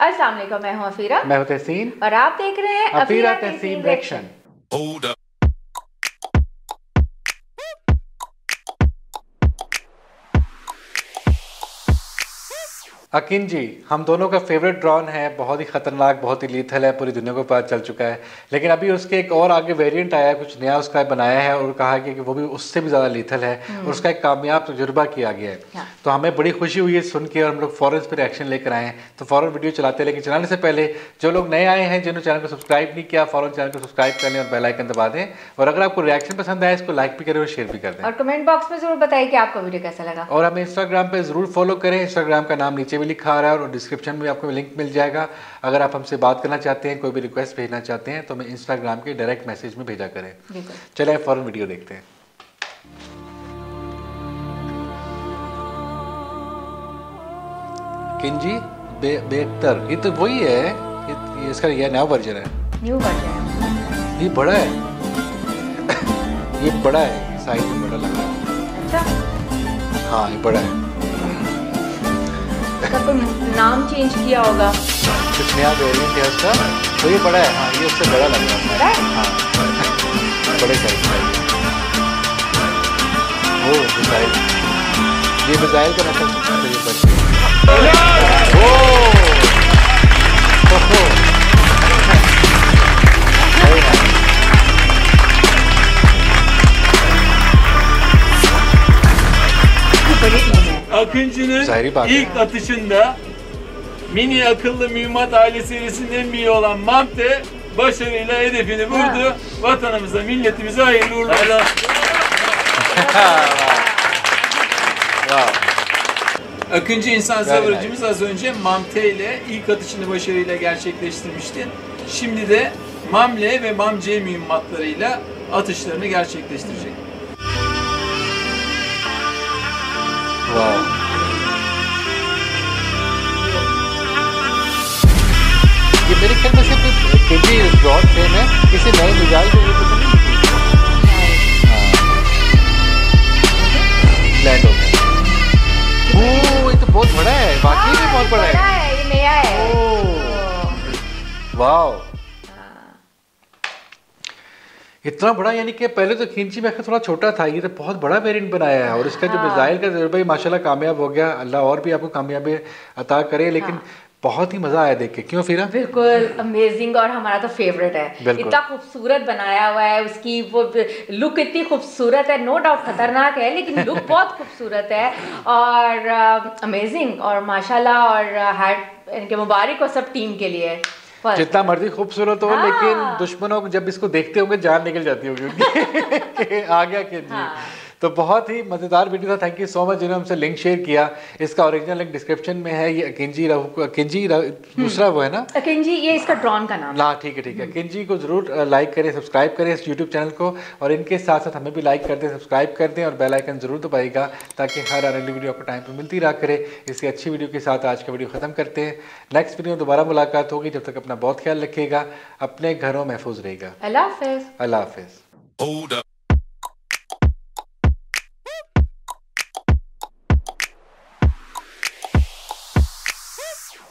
अस्सलाम वालेकुम, मैं हूं अफीरा। मैं हूं तहसीन और आप देख रहे हैं अफीरा तहसीन रिएक्शन। अकिंजी हम दोनों का फेवरेट ड्रोन है, बहुत ही खतरनाक, बहुत ही लीथल है, पूरी दुनिया को पता चल चुका है। लेकिन अभी उसके एक और आगे वेरिएंट आया है, कुछ नया उसका बनाया है और कहा कि वो भी उससे भी ज़्यादा लीथल है और उसका एक कामयाब तजुर्बा किया गया है। हाँ। तो हमें बड़ी खुशी हुई है सुन के और हम लोग फ़ौरन इस पर रिएक्शन लेकर आए हैं। तो फ़ौरन वीडियो चलाते हैं, लेकिन चलाने से पहले जो लोग नए आए हैं, जिन्होंने चैनल को सब्सक्राइब नहीं किया, फ़ौरन चैनल को सब्सक्राइब कर लें और बेल आइकन दबा दें। और अगर आपको रिएक्शन पसंद आए इसको लाइक भी करें और शेयर भी कर दें और कमेंट बॉक्स में जरूर बताइए कि आपको वीडियो कैसा लगा। और हमें इंस्टाग्राम पे जरूर फॉलो करें, इंस्टाग्राम का नाम नीचे भी लिखा आ रहा है और डिस्क्रिप्शन में आपको लिंक मिल जाएगा। अगर आप हमसे बात करना चाहते हैं, कोई भी रिक्वेस्ट भेजना चाहते हैं तो हमें इंस्टाग्राम के डायरेक्ट मैसेज में भेजा करें। चलिए फौरन वीडियो देखते हैं। किंजी बेहतर, ये तो वही है, ये इसका ये नया वर्जन है। न्यू वर्जन ये बड़ा है ये बड़ा है, साइज में बड़ा लग रहा है। अच्छा हाँ ये बड़ा है। तो नाम चेंज किया होगा, कुछ नया वेरिएंट है उसका, तो ये बड़ा है। हाँ ये उससे बड़ा लग रहा है। बड़ा है? हाँ बड़े साइज का है। वो मिसाइल, ये मिसाइल का मतलब ये बच्चे Akıncı'nın ilk atışında mini akıllı mühimmat aile serisinin en büyüğü olan MAM-T başarıyla hedefini vurdu. Vatanımıza, milletimize hayırlı uğurlu olsun. Akıncı insan savurucumuz az önce MAM-T ile ilk atışını başarıyla gerçekleştirmişti. Şimdi de MAM-L ve MAM-C mühimmatlarıyla atışlarını gerçekleştirecek. वाह, ये मेरे ख्याल में सिर्फ KG drone frame है, इसे नए missile के लिए तो नहीं लैंड हो गया। ओह ये तो बहुत बड़ा है, वाकई में बहुत बड़ा है। ये नया है। वाह इतना बड़ा, यानी कि पहले तो खिंची में थोड़ा छोटा था, ये तो बहुत बड़ा वेरिएंट बनाया है। और इसका जो मिसाइल का तजुर्बा ही माशाल्लाह कामयाब हो गया। अल्लाह और भी आपको कामयाबी अता करे। लेकिन बहुत ही मजा आया देख के, क्यों फिरा? बिल्कुल अमेजिंग, और हमारा तो फेवरेट है। इतना खूबसूरत बनाया हुआ है, उसकी वो लुक इतनी खूबसूरत है। नो डाउट खतरनाक है लेकिन लुक बहुत खूबसूरत है और अमेजिंग और माशाल्लाह। और हैड इनके मुबारक हो सब टीम के लिए। जितना मर्जी खूबसूरत हो, लेकिन दुश्मनों को जब इसको देखते होंगे जान निकल जाती होगी उनकी आ गया कि जी। तो बहुत ही मज़ेदार वीडियो था। थैंक यू सो मच जिन्होंने हमसे लिंक शेयर किया। इसका ओरिजिनल लिंक डिस्क्रिप्शन में है। ये अकिंजी दूसरा वो है ना, अकिंजी ये इसका ड्रोन का नाम। हाँ ठीक है। अकिंजी को जरूर लाइक करें, सब्सक्राइब करें इस यूट्यूब चैनल को। और इनके साथ साथ हमें भी लाइक कर दें, सब्सक्राइब कर दें और बेल आइकन जरूर दबाइएगा ताकि हर अगली वीडियो आपको टाइम पर मिलती रहा करे। इसकी अच्छी वीडियो के साथ आज का वीडियो ख़त्म करते हैं। नेक्स्ट वीडियो में दोबारा मुलाकात होगी। जब तक अपना बहुत ख्याल रखिएगा, अपने घरों महफूज रहेगा। अल्लाह हाफिज़। अल्लाह हाफिज़।